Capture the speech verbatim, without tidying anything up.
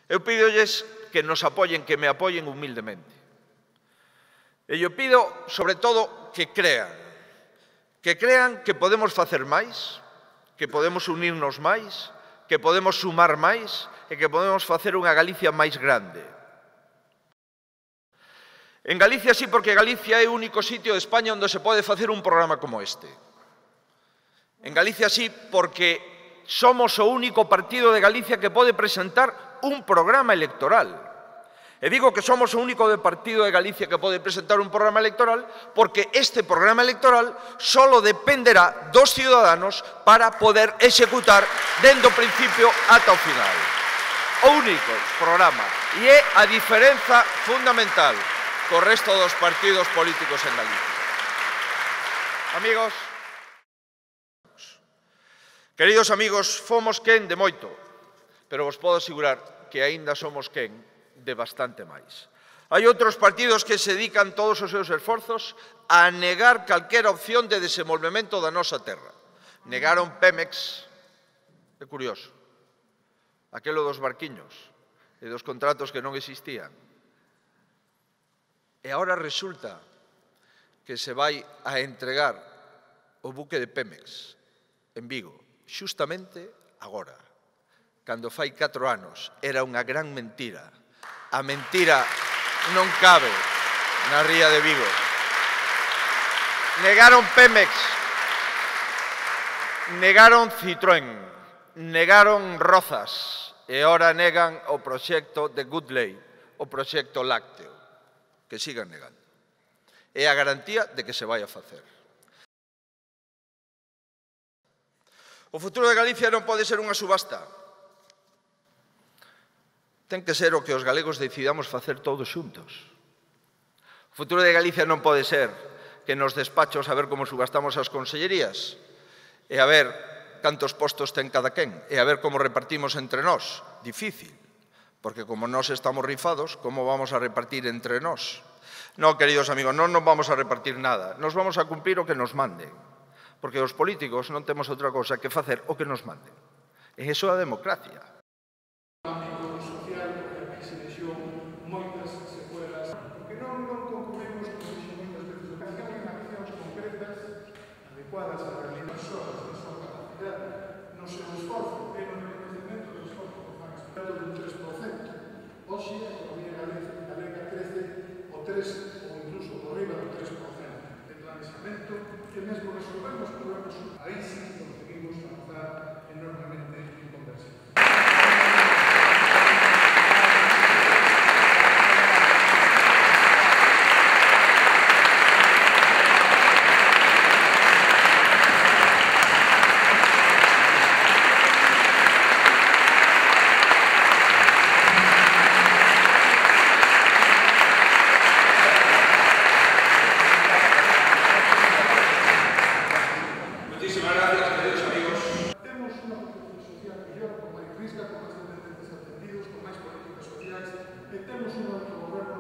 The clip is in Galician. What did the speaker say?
Eu pídolles que nos apoyen, que me apoyen humildemente. E eu pido, sobre todo, que crean. Que crean que podemos facer máis, que podemos unirnos máis, que podemos sumar máis e que podemos facer unha Galicia máis grande. En Galicia sí, porque Galicia é o único sitio de España onde se pode facer un programa como este. En Galicia sí, porque somos o único partido de Galicia que pode presentar un programa electoral. E digo que somos o único partido de Galicia que pode presentar un programa electoral porque este programa electoral solo dependerá dos ciudadanos para poder executar dende o principio ata o final. O único programa. E é a diferenza fundamental co resto dos partidos políticos en Galicia. Amigos, queridos amigos, fomos quen de moito, pero vos podo asegurar que aínda somos quen de bastante máis. Hai outros partidos que se dedican todos os seus esforzos a negar calquera opción de desenvolvemento da nosa terra. Negaron Pemex, é curioso, aquelo dos barquiños e dos contratos que non existían. E agora resulta que se vai a entregar o buque de Pemex en Vigo, xustamente agora, cando fai catro anos era unha gran mentira. A mentira non cabe na ría de Vigo. Negaron Pemex, negaron Citroën, negaron Rozas e agora negan o proxecto de Goodlay, o proxecto lácteo. Que sigan negando. É a garantía de que se vai a facer. O futuro de Galicia non pode ser unha subasta. Ten que ser o que os galegos decidamos facer todos xuntos. O futuro de Galicia non pode ser que nos despachos a ver como subastamos as consellerías e a ver cantos postos ten cada quen e a ver como repartimos entre nós. Difícil. Porque como nós estamos rifados, como vamos a repartir entre nós? Non, queridos amigos, non nos vamos a repartir nada. Nos vamos a cumplir o que nos manden. Porque os políticos non temos outra cousa que facer o que nos manden. E iso é a democracia. No ámbito social, aquí se deixou moitas secuelas, porque non, non concluímos, como dixo moitas veces, ocasión en accións concretas, adecuadas á realidade, soas na súa capacidade, no seu esforzo, e no reconhecimento do esforzo que fan esperado dun tres por cento. Hoxe, a economía galega crece o tres ou incluso por riba do tres por cento de planexamento, que mesmo resolvemos problemas, aí sí conseguimos avanzar enormemente en conversión. E temos un autogoberno